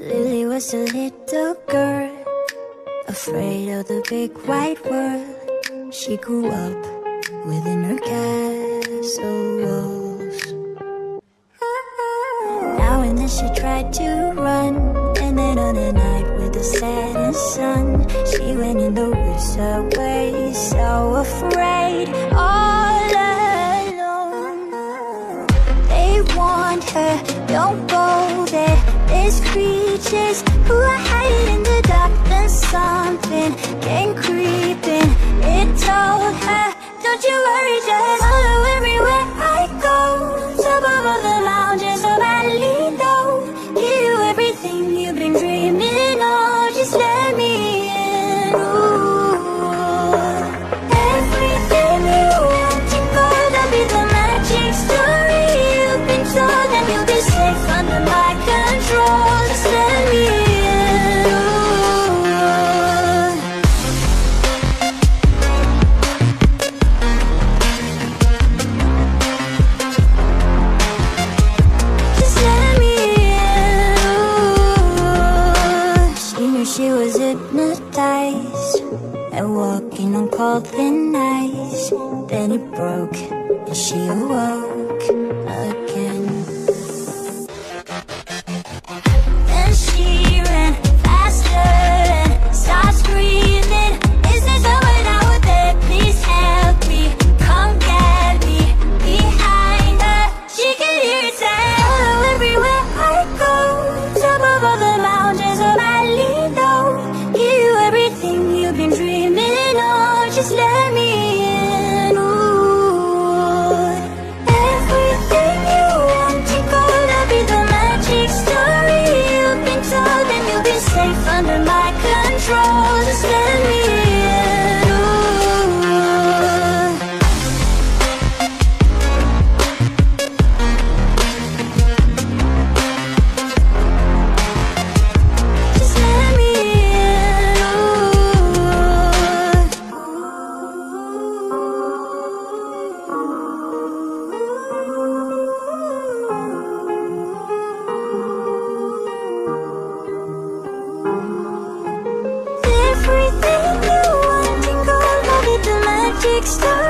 Lily was a little girl, afraid of the big white world. She grew up within her castle walls. Now and then she tried to run, and then on a night with the setting sun, she went in the woods away, so afraid, all alone. They warned her, don't go there, there's creatures who are hiding in the dark. Then something came creeping, it told her, don't you worry, just follow everywhere I go. Top of all the mountains so badly know, give you everything you've been dreaming of, just let me in. Ooh. Everything you want to go, that'll be the magic story you've been told, and you'll be safe under my control, just let me in. She was hypnotized and walking on cold thin ice. Then it broke and she awoke again. Then she ran faster and started screaming, is there someone out there? Please help me, come get me. Behind her, she could hear it say, follow everywhere I go. Top of all the mountains of Male, give you everything you've been dreaming of, just let me in. Ooh. Everything you want to go, that'll be the magic story you've been told, and you'll be safe under my control, just let me in. Everything you want to go, that'll be the magic story